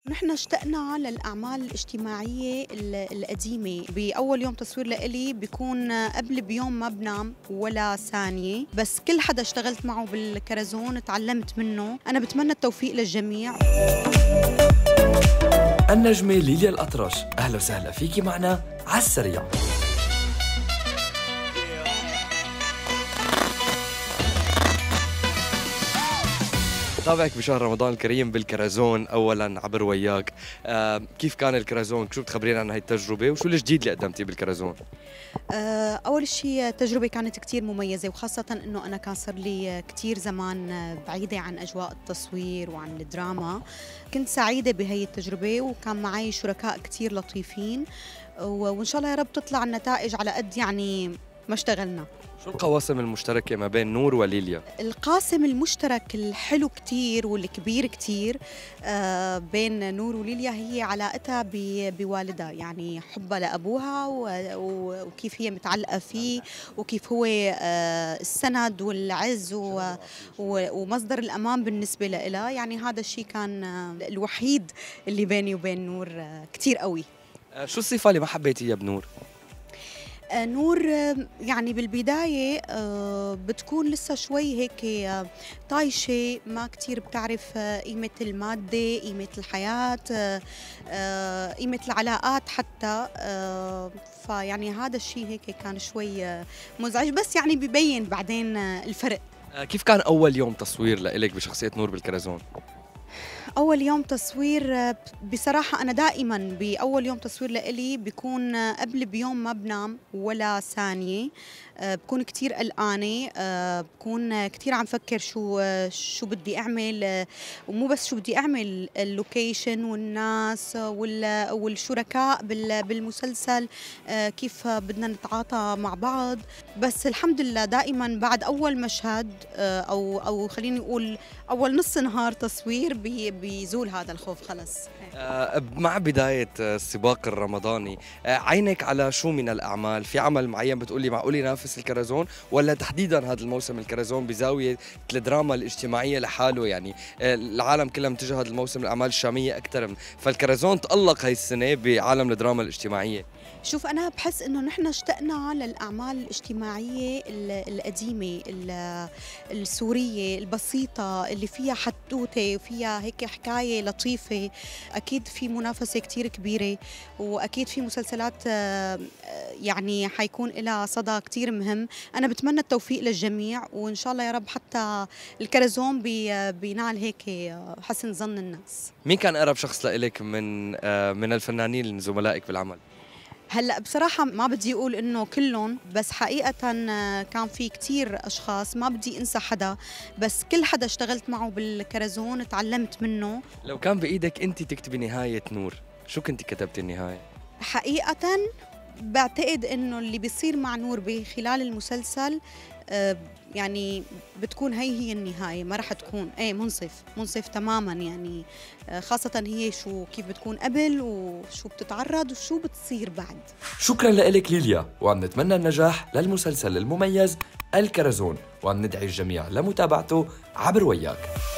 نحن اشتقنا للأعمال الاجتماعية القديمة. بأول يوم تصوير لإلي بيكون قبل بيوم ما بنام ولا ثانية، بس كل حدا اشتغلت معه بالكرزون تعلمت منه. أنا بتمنى التوفيق للجميع. النجمة ليليا الأطرش، أهلا وسهلا فيكي معنا عالسريع. طابعك بشهر رمضان الكريم بالكرزون اولا عبر وياك، كيف كان الكرزون؟ شو بتخبرينا عن هاي التجربه وشو الجديد اللي قدمتيه بالكرزون؟ أول شيء التجربة كانت كتير مميزة، وخاصة أنه أنا كان صار لي كتير زمان بعيدة عن أجواء التصوير وعن الدراما. كنت سعيدة بهي التجربة وكان معي شركاء كتير لطيفين، وإن شاء الله يا رب تطلع النتائج على قد يعني ما اشتغلنا. شو القواسم المشتركة ما بين نور وليليا؟ القاسم المشترك الحلو كتير والكبير كتير بين نور وليليا هي علاقتها بوالدها، يعني حبها لأبوها وكيف هي متعلقة فيه، وكيف هو السند والعز ومصدر الأمان بالنسبة لها. يعني هذا الشيء كان الوحيد اللي بيني وبين نور كتير قوي. شو الصفة اللي ما حبيتيها بنور؟ نور يعني بالبداية بتكون لسه شوي هيك طايشة، ما كتير بتعرف قيمة المادة، قيمة الحياة، قيمة العلاقات حتى. فيعني هذا الشيء هيك كان شوي مزعج، بس يعني ببين بعدين الفرق. كيف كان أول يوم تصوير لإلك بشخصية نور بالكرزون؟ أول يوم تصوير بصراحة أنا دائماً بأول يوم تصوير لإلي بيكون قبل بيوم ما بنام ولا ثانية. بكون كتير قلقانة، بكون كتير عم فكر شو بدي أعمل، ومو بس شو بدي أعمل، اللوكيشن والناس والشركاء بالمسلسل، كيف بدنا نتعاطى مع بعض. بس الحمد لله دائما بعد أول مشهد أو خليني أقول أول نص نهار تصوير بيزول هذا الخوف خلص. مع بداية السباق الرمضاني، عينك على شو من الأعمال؟ في عمل معين بتقولي معقول ينافس الكرزون، ولا تحديدا هذا الموسم الكرزون بزاوية الدراما الاجتماعية لحاله؟ يعني العالم كلها متجه هذا الموسم الأعمال الشامية أكثر، فالكرزون تألق هاي السنة بعالم الدراما الاجتماعية. شوف، أنا بحس إنه نحن اشتقنا للأعمال الاجتماعية القديمة السورية البسيطة اللي فيها حدوتة وفيها هيك حكاية لطيفة. أكيد في منافسة كتير كبيرة، وأكيد في مسلسلات يعني حيكون لها صدى كتير مهم. أنا بتمنى التوفيق للجميع، وإن شاء الله يا رب حتى الكرزون بينال هيك حسن ظن الناس. مين كان أقرب شخص لإلك من الفنانين زملائك بالعمل؟ هلا بصراحة ما بدي أقول إنه كلهم، بس حقيقة كان في كتير أشخاص، ما بدي أنسى حدا، بس كل حدا اشتغلت معه بالكرزون تعلمت منه. لو كان بإيدك أنت تكتبي نهاية نور، شو كنت كتبتي النهاية؟ حقيقة بعتقد إنه اللي بيصير مع نور بخلال المسلسل يعني بتكون هي النهاية، ما رح تكون منصف تماما. يعني خاصة هي كيف بتكون قبل وشو بتتعرض وشو بتصير بعد. شكرا لك ليليا، وعم نتمنى النجاح للمسلسل المميز الكرزون، وعم ندعي الجميع لمتابعته عبر وياك.